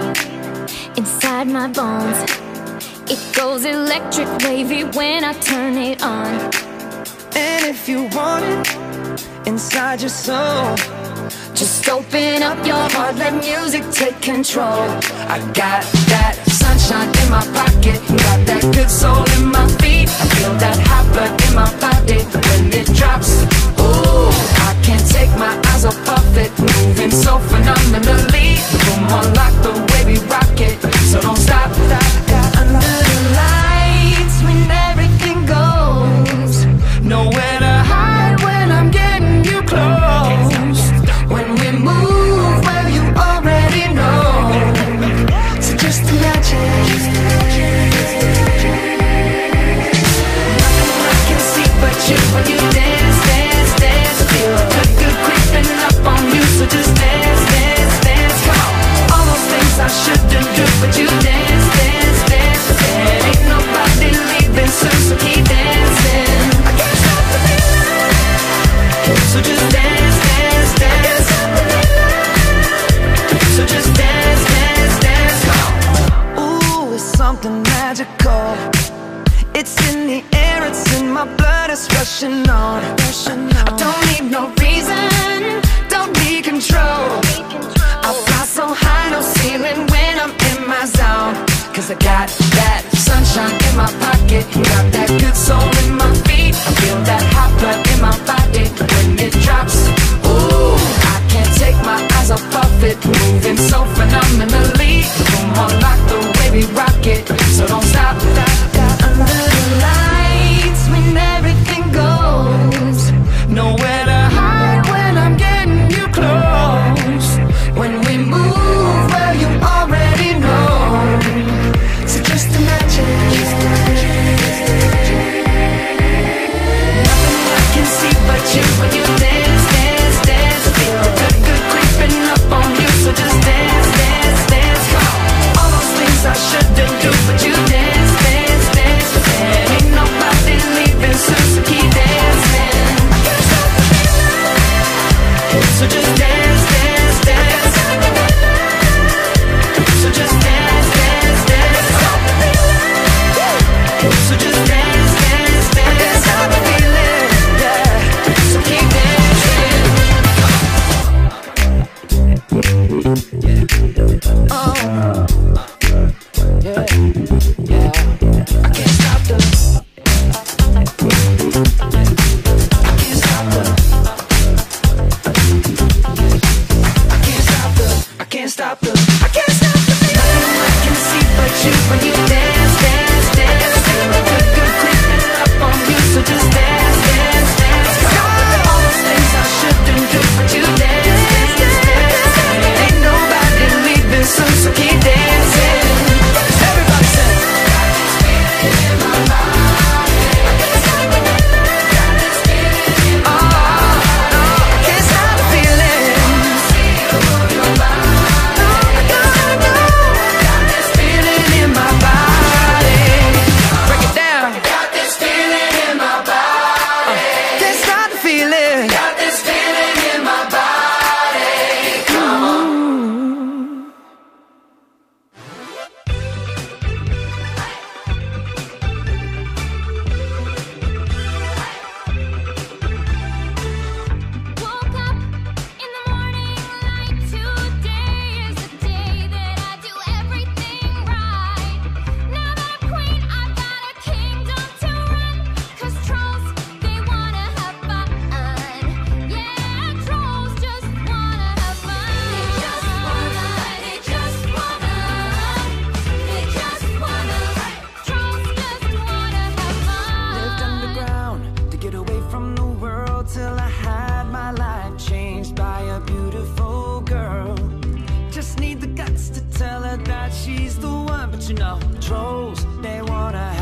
inside my bones. It goes electric wavy when I turn it on. And if you want it inside your soul, just open up your heart, let music take control. I got that sunshine in my pocket, got that good soul in my feet. I feel that hot blood in my body when it drops. Ooh, I can't take my eyes off of it, moving so phenomenally. Come on, like the way we rock it, so don't stop. Under the lights when everything goes, nowhere to hide when I'm getting you close. When we move, well, you already know. So just imagine. Nothing I can see but you when you dance, dance, dance. Feel the good creeping up on you, so just dance, dance, dance. Come on. All those things I shouldn't do, but you dance, dance, dance. There ain't nobody leaving soon, so keep dancing. I can't stop the feeling, so just dance, dance, dance. So just dance, dance, dance. Ooh, it's something magical. It's in the air, it's in my blood, it's rushing on. I don't need no reason, don't need control. I fly so high, no ceiling when I'm in my zone. Cause I got that sunshine in my pocket, got that good soul in my feet. I feel that hot blood in my body when it drops. Ooh, I can't take my eyes off of it, moving so phenomenally. Come on, like the way we rock it, so don't stop. Under the lights when everything goes, nowhere to hide when I'm getting you close. When we move, well, you already know. So just imagine. Nothing I can see but you when you dance, dance, dance. Feel the good creeping up on you, so just dance, dance, dance. Come on. All those things I shouldn't do, but you dance, dance, dance. There ain't nobody leaving soon, so keep dancing. I can't stop the feeling, so just dance, dance, dance. So just dance, dance, dance. So just dance, dance, dance. I can't stop the feeling, yeah. So keep dancing. Oh, yeah, yeah. I can't stop the. I can't stop the. I can't stop the. I can't stop the feeling. Nothing I can see but you when you dance, dance, dance. Feel the good creeping up on you, so just dance, dance, dance. All those things I shouldn't do, but you dance, dance, dance. Ain't nobody leaving soon, so keep dancing. Everybody say, got this feeling in my body. I can't stop the feeling. Got this feeling in my body. I can't stop the feeling. Feel your body. Got this feeling in my body. Break it down. Got this feeling in my body. Can't stop the feeling. Got this feeling in my body. Come on. Woke up in the morning like today is the day that I do everything right. Now that I'm queen, I've got a kingdom to run. 'Cause trolls, they wanna have fun. Yeah, trolls just wanna have fun. They just wanna, they just wanna, they just wanna, trolls just wanna have fun. Lived underground to get away from the world till I had my life changed by a beautiful girl. Just need the guts to tell her that she's the one. But you know, trolls, they wanna